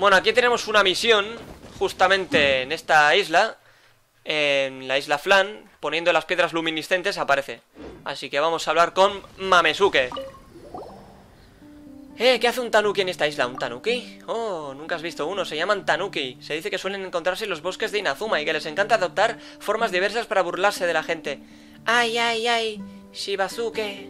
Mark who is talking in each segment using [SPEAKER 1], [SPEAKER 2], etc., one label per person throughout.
[SPEAKER 1] Bueno, aquí tenemos una misión justamente en esta isla, en la isla Flan. Poniendo las piedras luminiscentes aparece. Así que vamos a hablar con Mamesuke. ¿Qué hace un tanuki en esta isla? ¿Un tanuki? Oh, nunca has visto uno, se llaman tanuki. Se dice que suelen encontrarse en los bosques de Inazuma y que les encanta adoptar formas diversas para burlarse de la gente. ¡Ay, ay, ay! ¡Shibazuke!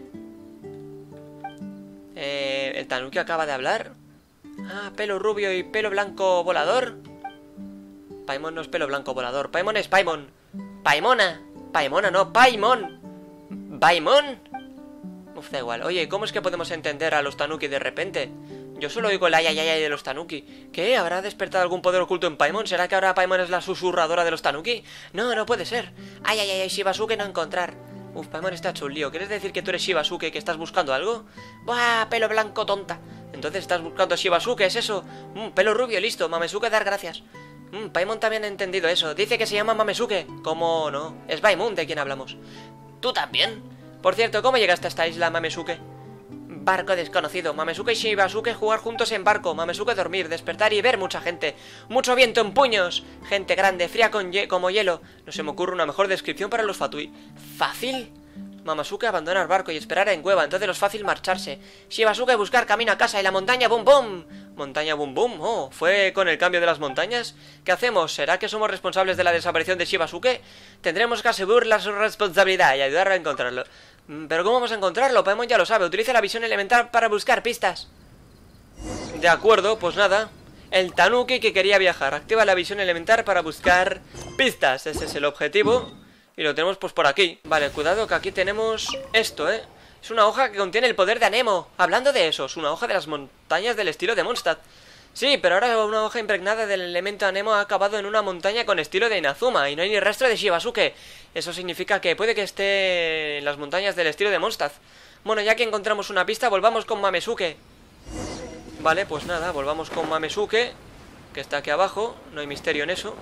[SPEAKER 1] ¿El tanuki acaba de hablar? Ah, pelo rubio y pelo blanco volador. Paimon no es pelo blanco volador. Paimon es Paimon. Paimona. Paimona no, Paimon. ¿Paimon? Uf, da igual. Oye, ¿cómo es que podemos entender a los tanuki de repente? Yo solo oigo el ay, ay, ay, ay de los tanuki. ¿Qué? ¿Habrá despertado algún poder oculto en Paimon? ¿Será que ahora Paimon es la susurradora de los tanuki? No, no puede ser. Ay, ay, ay, ay, Shibazuke no encontrar. Uf, Paimon está hecho un lío. ¿Quieres decir que tú eres Shibazuke, que estás buscando algo? ¡Buah, pelo blanco tonta! Entonces estás buscando a Shibazuke, ¿es eso? Pelo rubio, listo. Mamesuke, dar gracias. Paimon también ha entendido eso. Dice que se llama Mamesuke. ¿Cómo no? Es Paimon de quien hablamos. ¿Tú también? Por cierto, ¿cómo llegaste a esta isla, Mamesuke? Barco desconocido. Mamesuke y Shibazuke jugar juntos en barco. Mamesuke dormir, despertar y ver mucha gente. Mucho viento en puños. Gente grande, fría como hielo. No se me ocurre una mejor descripción para los fatui. ¿Fácil? Mamesuke abandonar barco y esperar en cueva. Entonces los fácil marcharse. Shibazuke buscar camino a casa y la montaña boom boom. Montaña boom boom. Oh, ¿fue con el cambio de las montañas? ¿Qué hacemos? ¿Será que somos responsables de la desaparición de Shibazuke? Tendremos que asegurar su responsabilidad y ayudarlo a encontrarlo. ¿Pero cómo vamos a encontrarlo? Paimon ya lo sabe. Utiliza la visión elemental para buscar pistas. De acuerdo, pues nada. El tanuki que quería viajar. Activa la visión elemental para buscar pistas. Ese es el objetivo. Y lo tenemos pues por aquí. Vale, cuidado que aquí tenemos esto, Es una hoja que contiene el poder de Anemo. Hablando de eso, es una hoja de las montañas del estilo de Mondstadt. Sí, pero ahora una hoja impregnada del elemento Anemo ha acabado en una montaña con estilo de Inazuma y no hay ni rastro de Shibazuke. Eso significa que puede que esté en las montañas del estilo de Mondstadt. Bueno, ya que encontramos una pista, volvamos con Mamesuke. Vale, pues nada, volvamos con Mamesuke, que está aquí abajo. No hay misterio en eso.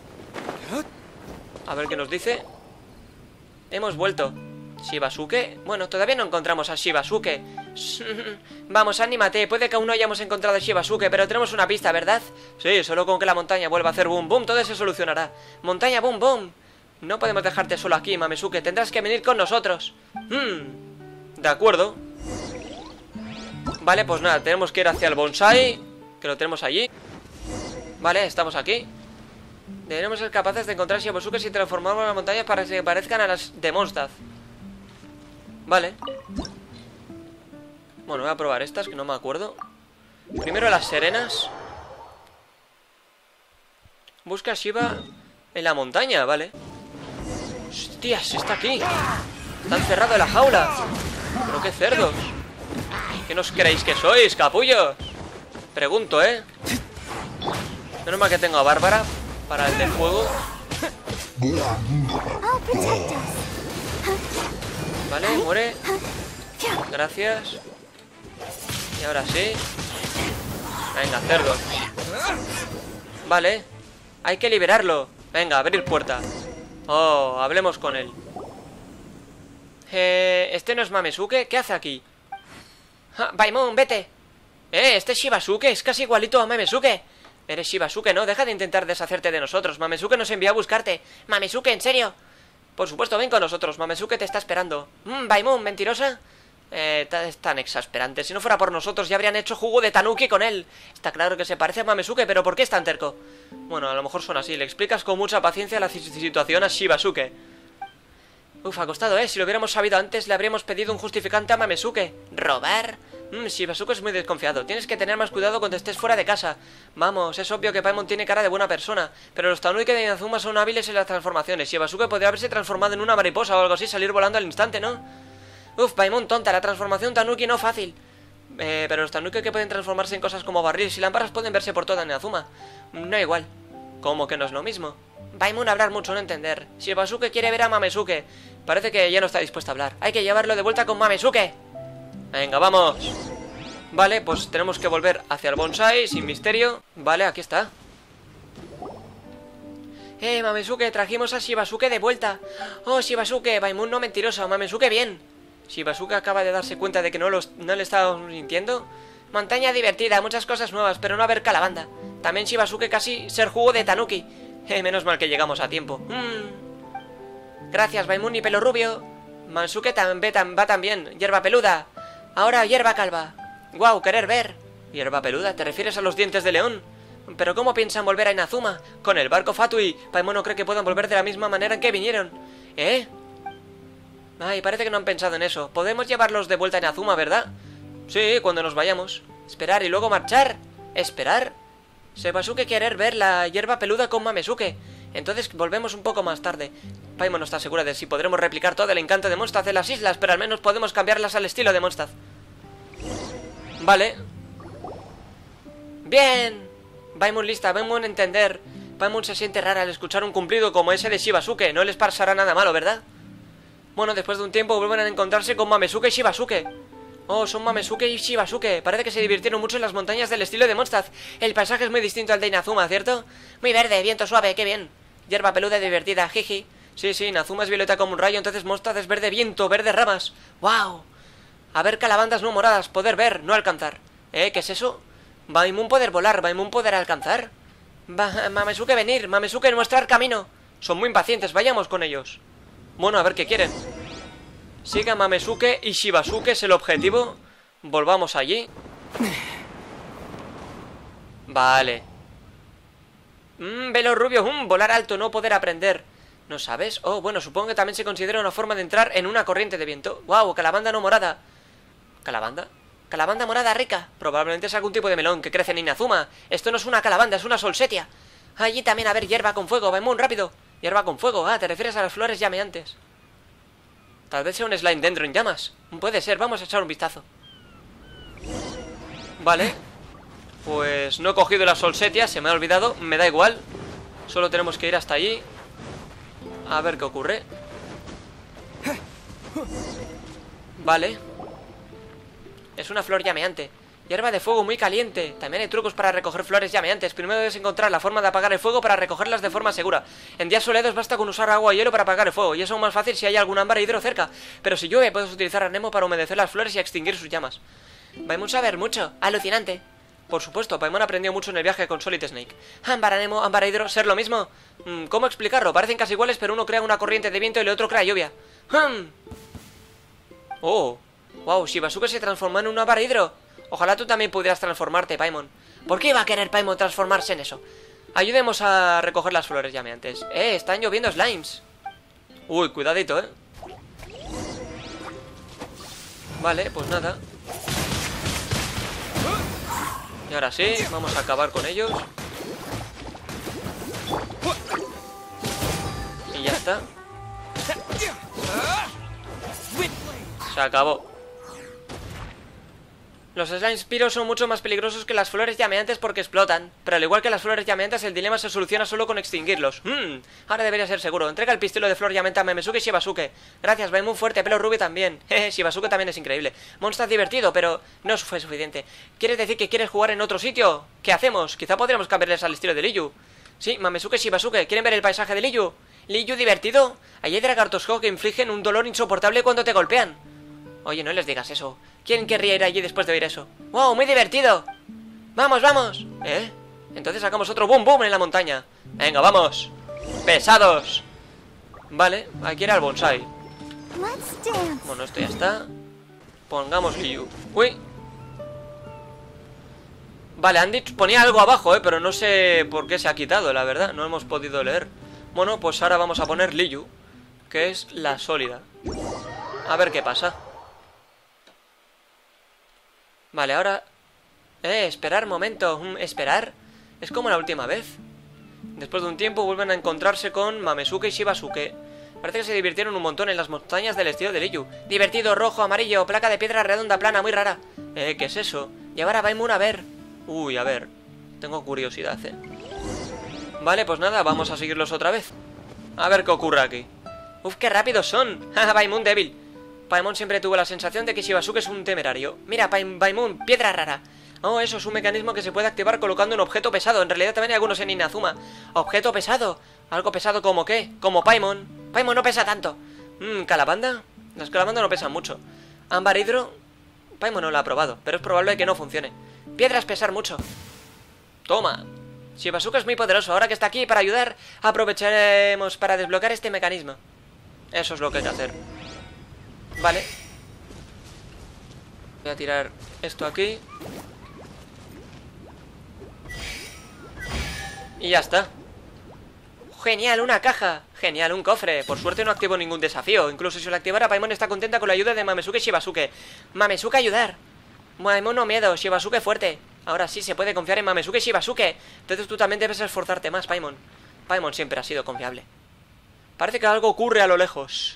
[SPEAKER 1] A ver qué nos dice. Hemos vuelto. ¿Shibazuke? Bueno, todavía no encontramos a Shibazuke. Vamos, anímate. Puede que aún no hayamos encontrado a Shibazuke, pero tenemos una pista, ¿verdad? Sí, solo con que la montaña vuelva a hacer boom boom, todo se solucionará. Montaña boom boom. No podemos dejarte solo aquí, Mamesuke. Tendrás que venir con nosotros. De acuerdo. Vale, pues nada, tenemos que ir hacia el bonsai, que lo tenemos allí. Vale, estamos aquí. Deberemos ser capaces de encontrar Shibazuke si transformamos las montañas para que se parezcan a las de Mondstadt. Vale. Bueno, voy a probar estas, que no me acuerdo. Primero las serenas. Busca a Shiba en la montaña, vale. Hostias, está aquí. Está encerrado en la jaula. Pero qué cerdos. ¿Qué nos creéis que sois, capullos? Pregunto, Menos mal que tengo a Bárbara para el de fuego. Vale, muere. Gracias. Y ahora sí. Venga, cerdos. Vale. Hay que liberarlo. Venga, abrir puerta. Oh, hablemos con él. ¿Este no es Mamesuke? ¿Qué hace aquí? Paimon, vete. Este es Shibazuke. Es casi igualito a Mamesuke. Eres Shibazuke, ¿no? Deja de intentar deshacerte de nosotros. Mamesuke nos envió a buscarte. Mamesuke, ¿en serio? Por supuesto, ven con nosotros. Mamesuke te está esperando. Paimon, ¿mentirosa? Es tan exasperante. Si no fuera por nosotros ya habrían hecho jugo de tanuki con él. Está claro que se parece a Mamesuke, pero ¿por qué es tan terco? Bueno, a lo mejor son así. Le explicas con mucha paciencia la situación a Shibazuke. Uf, acostado, Si lo hubiéramos sabido antes, le habríamos pedido un justificante a Mamesuke. ¿Robar? Shibazuke es muy desconfiado. Tienes que tener más cuidado cuando estés fuera de casa. Vamos, es obvio que Paimon tiene cara de buena persona, pero los tanuki de Inazuma son hábiles en las transformaciones. Shibazuke podría haberse transformado en una mariposa o algo así, salir volando al instante, ¿no? Uf, Paimon, tonta, la transformación tanuki no fácil. Pero los tanuki que pueden transformarse en cosas como barriles y lámparas pueden verse por toda Inazuma. No igual. ¿Cómo que no es lo mismo? Paimon hablar mucho, no entender. Shibazuke quiere ver a Mamesuke. Parece que ya no está dispuesto a hablar. Hay que llevarlo de vuelta con Mamesuke. Venga, vamos. Vale, pues tenemos que volver hacia el bonsai, sin misterio. Vale, aquí está. Mamesuke, trajimos a Shibazuke de vuelta. Oh, Shibazuke, Paimon no mentiroso. Mamesuke bien. Shibazuke acaba de darse cuenta de que no le estábamos mintiendo. Montaña divertida, muchas cosas nuevas, pero no haber calabanda. También Shibasuke casi ser jugo de Tanuki. Menos mal que llegamos a tiempo. Gracias, Baimun y pelo rubio. Mansuke va también. Hierba peluda. Ahora hierba calva. Guau, querer ver. Hierba peluda, ¿te refieres a los dientes de león? ¿Pero cómo piensan volver a Inazuma? Con el barco Fatui. Paimon no cree que puedan volver de la misma manera en que vinieron. ¿Eh? Ay, parece que no han pensado en eso. Podemos llevarlos de vuelta a Inazuma, ¿verdad? Sí, cuando nos vayamos. Esperar y luego marchar. ¿Esperar? Shibasuke querer ver la hierba peluda con Mamesuke. Entonces volvemos un poco más tarde. Paimon no está segura de si podremos replicar todo el encanto de Mondstadt en las islas, pero al menos podemos cambiarlas al estilo de Mondstadt. Vale. Bien. Paimon lista, Paimon entender. Paimon se siente rara al escuchar un cumplido como ese de Shibasuke. No les pasará nada malo, ¿verdad? Bueno, después de un tiempo vuelven a encontrarse con Mamesuke y Shibasuke. Oh, son Mamesuke y Shibasuke. Parece que se divirtieron mucho en las montañas del estilo de Mondstadt. El paisaje es muy distinto al de Inazuma, ¿cierto? Muy verde, viento suave, qué bien. Hierba peluda divertida, jiji. Sí, Inazuma es violeta como un rayo, entonces Mondstadt es verde viento, verde ramas. ¡Wow! A ver calabandas no moradas, poder ver, no alcanzar. ¿Qué es eso? Baimun poder volar, Baimun poder alcanzar. Mamesuke venir, Mamesuke mostrar camino. Son muy impacientes, vayamos con ellos. Bueno, a ver qué quieren. Siga Mamesuke y Shibasuke es el objetivo. Volvamos allí. Vale. Velo rubio, volar alto, no poder aprender. ¿No sabes? Oh, bueno, supongo que también se considera una forma de entrar en una corriente de viento. Wow, calabanda no morada. ¿Calabanda? Calabanda morada rica. Probablemente es algún tipo de melón que crece en Inazuma. Esto no es una calabanda, es una solsetia. Allí también a ver hierba con fuego, Baimun, rápido. Hierba con fuego, te refieres a las flores llameantes. Tal vez sea un slime dentro en llamas. Puede ser, vamos a echar un vistazo. Vale. Pues no he cogido la solsetia, se me ha olvidado, me da igual. Solo tenemos que ir hasta allí. A ver qué ocurre. Vale. Es una flor llameante. Hierba de fuego muy caliente. También hay trucos para recoger flores llameantes. Primero debes encontrar la forma de apagar el fuego para recogerlas de forma segura. En días soleados basta con usar agua y hielo para apagar el fuego, y eso es más fácil si hay algún ámbar hidro cerca. Pero si llueve puedes utilizar Anemo para humedecer las flores y extinguir sus llamas. Paimon saber mucho. Alucinante. Por supuesto, Paimon aprendió mucho en el viaje con Solid Snake. Ámbar, Anemo, ámbar hidro, ¿ser lo mismo? ¿Cómo explicarlo? Parecen casi iguales, pero uno crea una corriente de viento y el otro crea lluvia. Oh. Wow, Shibasuke se transformó en un ámbar hidro. Ojalá tú también pudieras transformarte, Paimon. ¿Por qué iba a querer Paimon transformarse en eso? Ayudemos a recoger las flores llameantes. Están lloviendo slimes. Uy, cuidadito, Vale, pues nada. Y ahora sí, vamos a acabar con ellos. Y ya está. Se acabó. Los slimes piros son mucho más peligrosos que las flores llameantes porque explotan. Pero al igual que las flores llameantes, el dilema se soluciona solo con extinguirlos. Ahora debería ser seguro. Entrega el pistilo de flor llameante a Mamesuke y Shibasuke. Gracias, Baimun fuerte, pelo rubio también. Shibasuke también es increíble. Mondstadt divertido, pero no fue suficiente. ¿Quieres decir que quieres jugar en otro sitio? ¿Qué hacemos? Quizá podríamos cambiarles al estilo de Liyu. Sí, Mamesuke y Shibasuke, ¿quieren ver el paisaje de Liyu? ¿Liyu divertido? Allí hay dragartos que infligen un dolor insoportable cuando te golpean. Oye, no les digas eso. ¿Quién querría ir allí después de oír eso? ¡Wow! ¡Muy divertido! ¡Vamos, vamos! Entonces sacamos otro boom boom en la montaña. ¡Venga, vamos! ¡Pesados! Vale, aquí era el bonsai. Bueno, esto ya está. Pongamos Liyu. ¡Uy! Vale, Andy ponía algo abajo, pero no sé por qué se ha quitado, la verdad. No hemos podido leer. Bueno, pues ahora vamos a poner Liyu, que es la sólida. A ver qué pasa. Vale, ahora... esperar, momento. ¿Esperar? Es como la última vez. Después de un tiempo vuelven a encontrarse con Mamesuke y Shibasuke. Parece que se divirtieron un montón en las montañas del estilo de Liyu. Divertido, rojo, amarillo, placa de piedra redonda, plana, muy rara. ¿Qué es eso? Y ahora Baimun a ver. Uy, a ver. Tengo curiosidad, Vale, pues nada, vamos a seguirlos otra vez. A ver qué ocurre aquí. Uf, qué rápidos son. Baimun débil. Paimon siempre tuvo la sensación de que Shibasuke es un temerario. Mira, Baimun, piedra rara. Oh, eso es un mecanismo que se puede activar colocando un objeto pesado. En realidad también hay algunos en Inazuma. ¿Objeto pesado? ¿Algo pesado como qué? Como Paimon. Paimon no pesa tanto. ¿Calabanda? Las calabandas no pesan mucho. ¿Ámbar hidro? Paimon no lo ha probado, pero es probable que no funcione. Piedras pesar mucho. Toma. Shibasuke es muy poderoso. Ahora que está aquí para ayudar, aprovecharemos para desbloquear este mecanismo. Eso es lo que hay que hacer. Vale. Voy a tirar esto aquí. Y ya está. Genial, una caja. Genial, un cofre. Por suerte no activo ningún desafío. Incluso si lo activara, Paimon está contenta con la ayuda de Mamesuke y Shibasuke. Mamesuke ayudar. Paimon no miedo, Shibasuke fuerte. Ahora sí se puede confiar en Mamesuke y Shibasuke. Entonces tú también debes esforzarte más, Paimon. Paimon siempre ha sido confiable. Parece que algo ocurre a lo lejos.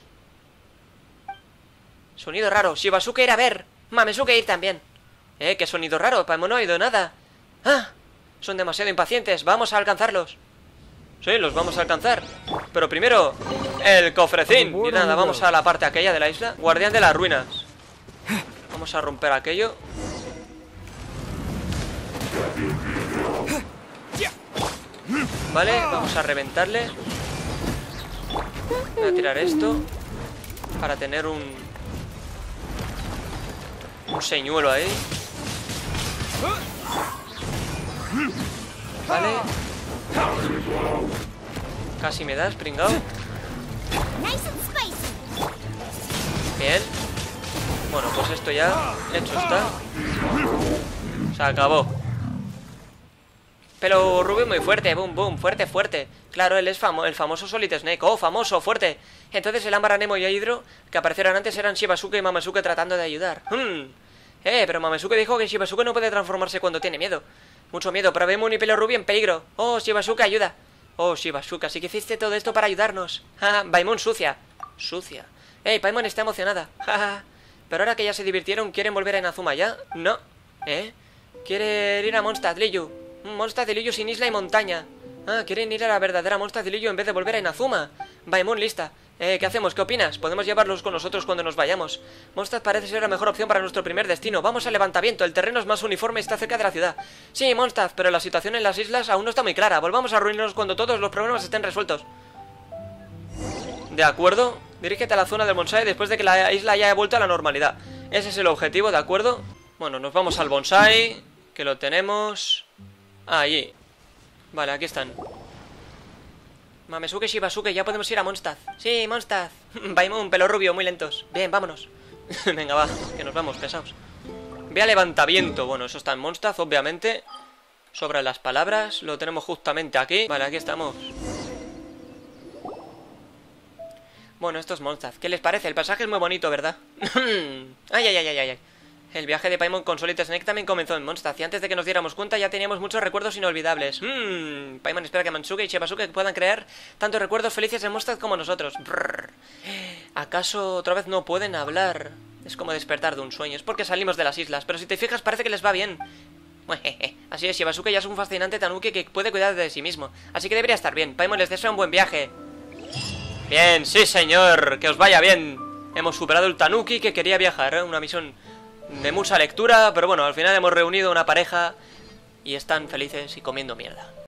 [SPEAKER 1] Sonido raro, Shibasuke ir a ver. Mamesuke ir también. ¿Qué sonido raro? Paimon no ha oído nada. ¡Ah! Son demasiado impacientes, vamos a alcanzarlos. Sí, los vamos a alcanzar. Pero primero, el cofrecín. Y nada, vamos a la parte aquella de la isla. Guardián de las ruinas. Vamos a romper aquello. Vale, vamos a reventarle. Voy a tirar esto para tener un señuelo ahí. Vale. Casi me das, pringao. Bien. Bueno, pues esto ya hecho está. Se acabó. Pero rubio muy fuerte, boom, boom, fuerte, fuerte. Claro, él es el famoso Solid Snake. Oh, famoso, fuerte. Entonces el Ámbar, Anemo y Hydro que aparecieron antes eran Shibasuke y Mamesuke tratando de ayudar. Pero Mamesuke dijo que Shibasuke no puede transformarse cuando tiene miedo. Mucho miedo, pero vemos un pelo rubio en peligro. Oh, Shibasuke, ayuda. Oh, Shibasuke, así que hiciste todo esto para ayudarnos. Paimon sucia. Sucia. Paimon está emocionada. Pero ahora que ya se divirtieron, ¿quieren volver a Inazuma ya? No. Quieren ir a Mondstadt, Liyue. Mondstadt de Liyue sin isla y montaña. Quieren ir a la verdadera Mondstadt de Liyue en vez de volver a Inazuma. Paimon lista. ¿Qué hacemos? ¿Qué opinas? Podemos llevarlos con nosotros cuando nos vayamos. Mondstadt parece ser la mejor opción para nuestro primer destino. Vamos al levantamiento, el terreno es más uniforme y está cerca de la ciudad. Sí, Mondstadt, pero la situación en las islas aún no está muy clara. Volvamos a reunirnos cuando todos los problemas estén resueltos. De acuerdo. Dirígete a la zona del bonsai después de que la isla haya vuelto a la normalidad. Ese es el objetivo, ¿de acuerdo? Bueno, nos vamos al bonsai, que lo tenemos allí. Vale, aquí están. Mamesuke, Shibasuke, ya podemos ir a Mondstadt. Sí, Mondstadt. Paimon, pelo rubio, muy lentos. Bien, vámonos. Venga, va, que nos vamos, pesados. Ve a levantamiento. Bueno, eso está en Mondstadt, obviamente. Sobre las palabras, lo tenemos justamente aquí. Vale, aquí estamos. Bueno, esto es Mondstadt. ¿Qué les parece? El pasaje es muy bonito, ¿verdad? Ay. El viaje de Paimon con Solid Snake también comenzó en Mondstadt y antes de que nos diéramos cuenta ya teníamos muchos recuerdos inolvidables. Paimon espera que Mamesuke y Shibasuke puedan crear tantos recuerdos felices en Mondstadt como nosotros. Brrr. ¿Acaso otra vez no pueden hablar? Es como despertar de un sueño. Es porque salimos de las islas, pero si te fijas parece que les va bien. Así es, Shibasuke ya es un fascinante tanuki que puede cuidar de sí mismo. Así que debería estar bien. Paimon les desea un buen viaje. Bien, sí señor, que os vaya bien. Hemos superado el tanuki que quería viajar, una misión de mucha lectura, pero bueno, al final hemos reunido una pareja y están felices y comiendo mierda.